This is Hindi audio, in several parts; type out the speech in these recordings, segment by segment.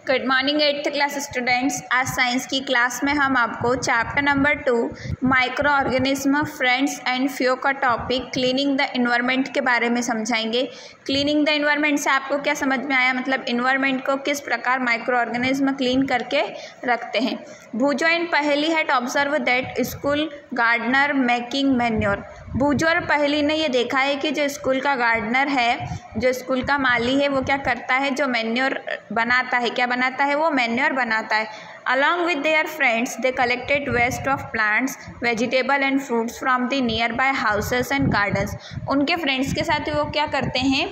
Good morning 8th class students. आज साइंस की क्लास में हम आपको chapter number 2 micro organism friends and foe का टॉपिक क्लीनिंग द इन्वायरमेंट के बारे में समझाएंगे। क्लीनिंग द इन्वायरमेंट से आपको क्या समझ में आया, मतलब इन्वायरमेंट को किस प्रकार माइक्रो ऑर्गेनिज्म क्लीन करके रखते हैं। Boojho and Paheli had observe that school gardener making manure. Boojho और पहेली ने ये देखा है कि जो स्कूल का गार्डनर है, जो स्कूल का माली है, वो क्या करता है, जो मैन्योर बनाता है, क्या बनाता है, वो मैन्योर बनाता है। Along with their friends they collected waste of plants vegetable and fruits from the nearby houses and gardens. उनके फ्रेंड्स के साथ वो क्या करते हैं,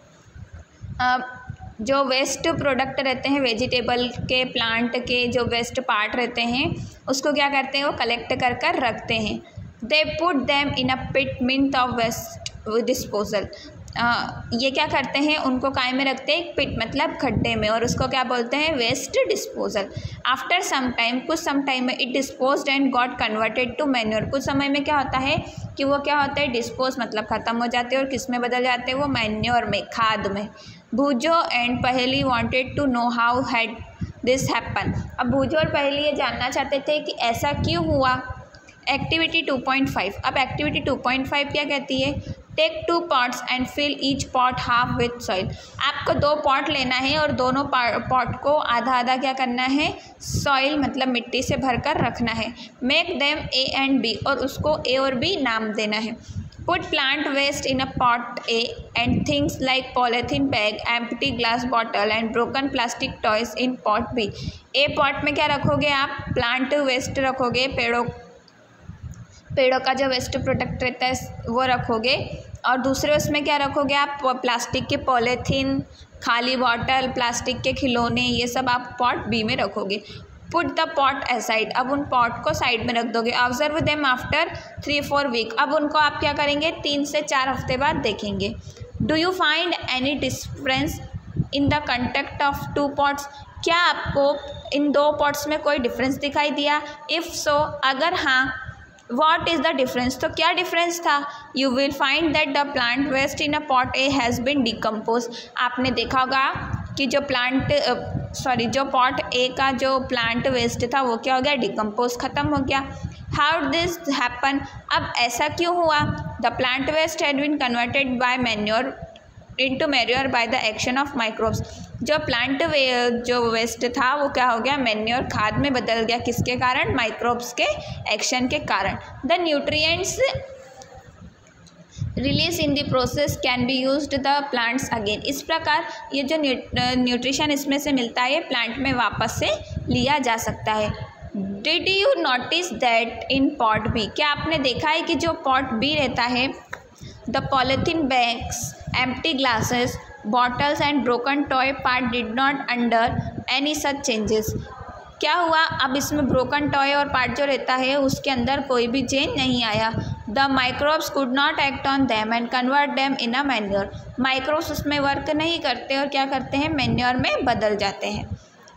जो वेस्ट प्रोडक्ट रहते हैं, वेजिटेबल के, प्लांट के जो वेस्ट पार्ट रहते हैं, उसको क्या करते हैं, वो कलेक्ट कर कर रखते हैं। They put them in a pit means of waste disposal. ये क्या करते हैं, उनको काय में रखते हैं, एक पिट मतलब खड्डे में, और उसको क्या बोलते हैं, waste disposal. After some time, कुछ सम टाइम में, it disposed and got converted to manure. कुछ समय में क्या होता है कि वो क्या होता है, डिस्पोज मतलब ख़त्म हो जाते हैं, और किस में बदल जाते हैं, वो मैन्योर में, खाद में। Boojho and Paheli wanted to know how had this happen. अब भूजो और पहेली ये जानना चाहते थे कि ऐसा क्यों हुआ। एक्टिविटी 2.5। अब एक्टिविटी 2.5 क्या कहती है, take 2 pots and fill each pot half with soil. आपको 2 पॉट लेना है और दोनों पॉट को आधा आधा क्या करना है, सॉइल मतलब मिट्टी से भरकर रखना है। Make them A and B, और उसको ए और बी नाम देना है। Put plant waste in a pot A and things like polythene bag, empty glass bottle and broken plastic toys in pot B. A pot में क्या रखोगे आप, प्लांट वेस्ट रखोगे, पेड़ों का जो वेस्ट प्रोडक्ट रहता है वो रखोगे, और दूसरे उसमें क्या रखोगे आप, प्लास्टिक के पॉलीथीन, खाली बॉटल, प्लास्टिक के खिलौने, ये सब आप पॉट बी में रखोगे। Put the pot aside. अब उन पॉट को साइड में रख दोगे। Observe them after 3-4 week. अब उनको आप क्या करेंगे, 3 से 4 हफ्ते बाद देखेंगे। Do you find any difference in the contact of 2 pots. क्या आपको इन 2 पॉट्स में कोई डिफरेंस दिखाई दिया। इफ़ सो, अगर हाँ, वॉट इज़ द डिफरेंस, तो क्या डिफरेंस था। You will find that the plant waste in a pot A has been decompose. आपने देखा होगा कि जो जो पॉट ए का जो प्लांट वेस्ट था वो क्या हो गया, डिकम्पोज, ख़त्म हो गया। How this happen. अब ऐसा क्यों हुआ। The plant waste had been converted by manure into manure by the action of microbes. जो प्लांट जो वेस्ट था वो क्या हो गया, मैन्योर, खाद में बदल गया, किसके कारण, माइक्रोब्स के एक्शन के कारण। The nutrients release in the process can be used the plants again. इस प्रकार ये जो न्यूट्रिशन इसमें से मिलता है, प्लांट में वापस से लिया जा सकता है। Did you notice that in pot B. क्या आपने देखा है कि जो पॉट बी रहता है, the polythene bags, empty glasses, bottles and broken toy part did not under any such changes. क्या हुआ, अब इसमें ब्रोकन टॉय और पार्ट जो रहता है उसके अंदर कोई भी चेंज नहीं आया। The microbes could not act on them and convert them in a manure. Microbes उसमें वर्क नहीं करते और क्या करते हैं, मैन्योर में बदल जाते हैं।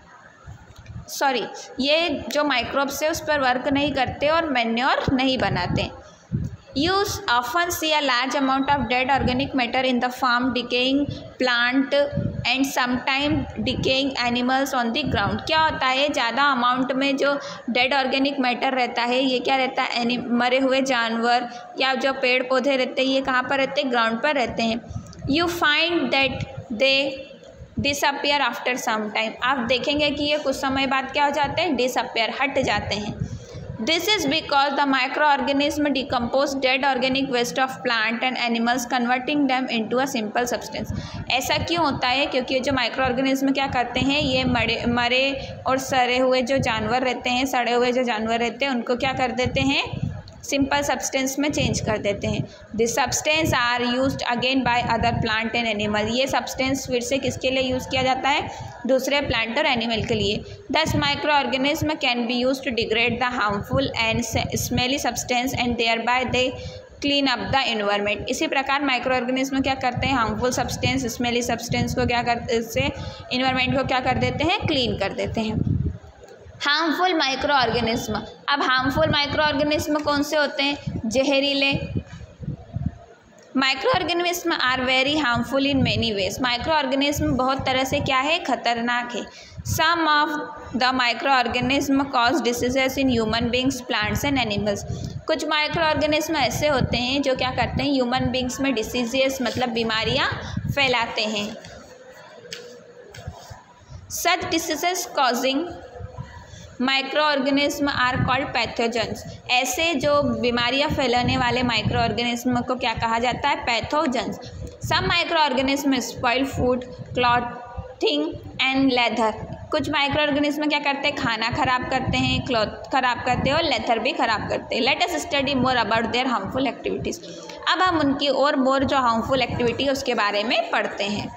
सॉरी, ये जो माइक्रोब्स है उस पर वर्क नहीं करते और मैन्योर नहीं बनाते। You often see a large amount of dead organic matter in the farm, decaying plant and sometimes decaying animals on the ground। क्या होता है, ज़्यादा अमाउंट में जो डेड ऑर्गेनिक मैटर रहता है, ये क्या रहता है, मरे हुए जानवर या जो पेड़ पौधे रहते हैं, ये कहाँ पर रहते हैं, ग्राउंड पर रहते हैं। You find that they disappear after some time। आप देखेंगे कि ये कुछ समय बाद क्या हो जाते हैं, disappear, हट जाते हैं। This is because the microorganism decompose dead organic waste of plant and animals, converting them into a simple substance। ऐसा क्यों होता है, क्योंकि ये जो माइक्रो ऑर्गेनिज्म क्या करते हैं, ये मरे और सड़े हुए जो जानवर रहते हैं, सड़े हुए जो जानवर रहते हैं, उनको क्या कर देते हैं, सिंपल सब्सटेंस में चेंज कर देते हैं। This substance are used again by other plant and animal. ये सब्सटेंस फिर से किसके लिए यूज़ किया जाता है, दूसरे प्लांट और एनिमल के लिए। These micro organism can be use to degrade the harmful and smelly substance and thereby they clean up the environment. इसी प्रकार माइक्रो ऑर्गेनिज्म क्या करते हैं, हार्मफुल सब्सटेंस, स्मेली सब्सटेंस को क्या करते, इससे इन्वायरमेंट को क्या कर देते हैं, क्लीन कर देते हैं। Harmful micro organism. अब हार्मफुल माइक्रो ऑर्गेनिज्म कौन से होते हैं, जहरीले micro organism are very harmful in many ways. Micro organism बहुत तरह से क्या है, खतरनाक है। Some of the micro organism cause diseases in human beings, plants and animals. कुछ माइक्रो ऑर्गेनिज्म ऐसे होते हैं जो क्या करते हैं, ह्यूमन बींग्स में डिसीजेस मतलब बीमारियां फैलाते हैं। Such diseases causing micro organism are called pathogens. ऐसे जो बीमारियां फैलाने वाले माइक्रो ऑर्गेनिज्म को क्या कहा जाता है, pathogens. Some micro organism spoil food, clothing and leather. कुछ माइक्रो ऑर्गेनिज्म क्या करते हैं, खाना खराब करते हैं, क्लॉथ खराब करते हैं और लेदर भी खराब करते हैं। Let us study more about their harmful activities. अब हम उनकी और मोर जो हार्मफुल एक्टिविटी है उसके बारे में पढ़ते हैं।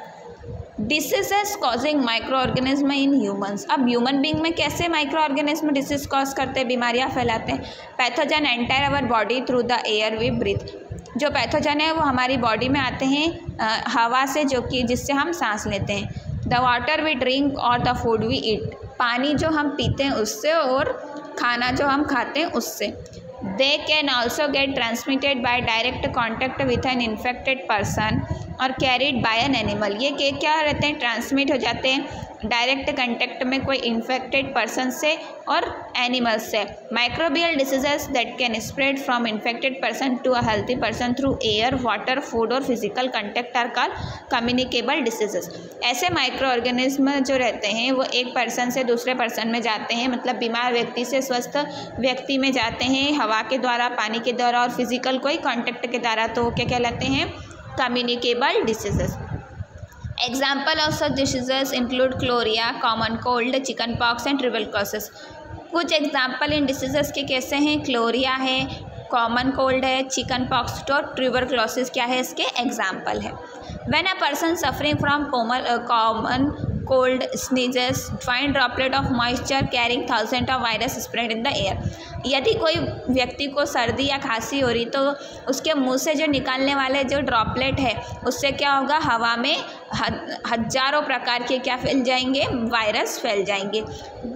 Diseases causing micro organism in humans. अब ह्यूमन बींग में कैसे माइक्रो ऑर्गेनिज्म डिसीज कॉज करते हैं, बीमारियां फैलाते हैं। Pathogen enter our body through the air we breathe. जो पैथोजन है वो हमारी बॉडी में आते हैं हवा से, जो कि जिससे हम सांस लेते हैं। द वाटर वी ड्रिंक और द फूड वी ईट। पानी जो हम पीते हैं उससे और खाना जो हम खाते हैं उससे। They can also get transmitted by direct contact with an infected person और कैरिड बाय एन एनिमल। ये क्या रहते हैं, ट्रांसमिट हो जाते हैं डायरेक्ट कंटेक्ट में कोई इन्फेक्टेड पर्सन से और एनिमल से। Microbial diseases that can spread from infected person to a healthy person through air, water, food और physical contact are called communicable diseases. ऐसे माइक्रो ऑर्गेनिज्म जो रहते हैं वो एक पर्सन से दूसरे पर्सन में जाते हैं, मतलब बीमार व्यक्ति से स्वस्थ व्यक्ति में जाते हैं हवा के द्वारा, पानी के द्वारा और फिजिकल कोई कॉन्टेक्ट के द्वारा। तो क्या कहलाते हैं, communicable diseases. Example of such diseases include cholera, common cold, chicken pox and tuberculosis. कुछ एग्जाम्पल इन डिसीजेस के कैसे हैं, क्लोरिया है, कॉमन कोल्ड है, चिकन पॉक्स और ट्यूबरकुलोसिस क्या है, इसके एग्जाम्पल है। When a person suffering from common cold sneezes, fine droplet of moisture carrying thousands of virus spread in the air। यदि कोई व्यक्ति को सर्दी या खांसी हो रही तो उसके मुंह से जो निकलने वाले जो ड्रॉपलेट है उससे क्या होगा, हवा में हजारों प्रकार के क्या फैल जाएंगे, वायरस फैल जाएंगे।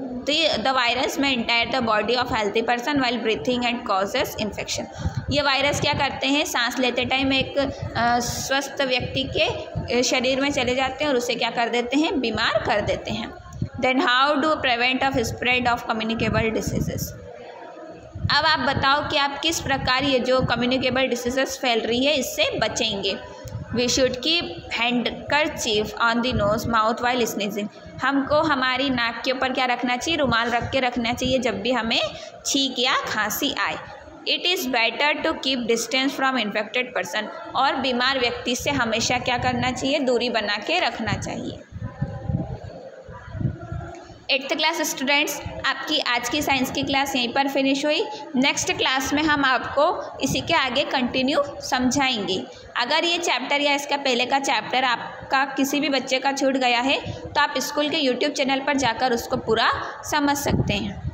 The virus may enter the body of healthy person while breathing and causes infection. ये वायरस क्या करते हैं, सांस लेते टाइम एक स्वस्थ व्यक्ति के शरीर में चले जाते हैं और उसे क्या कर देते हैं, बीमार कर देते हैं। Then how do prevent of spread of communicable diseases. अब आप बताओ कि आप किस प्रकार ये जो कम्युनिकेबल डिसीजेस फैल रही है इससे बचेंगे। We should keep handkerchief on the nose mouth while sneezing. हमको हमारी नाक के ऊपर क्या रखना चाहिए, रुमाल रख के रखना चाहिए जब भी हमें छींक या खांसी आए। It is better to keep distance from infected person. और बीमार व्यक्ति से हमेशा क्या करना चाहिए, दूरी बना के रखना चाहिए। 8th क्लास स्टूडेंट्स, आपकी आज की साइंस की क्लास यहीं पर फिनिश हुई। नेक्स्ट क्लास में हम आपको इसी के आगे कंटिन्यू समझाएंगे। अगर ये चैप्टर या इसका पहले का चैप्टर आपका किसी भी बच्चे का छूट गया है तो आप स्कूल के YouTube चैनल पर जाकर उसको पूरा समझ सकते हैं।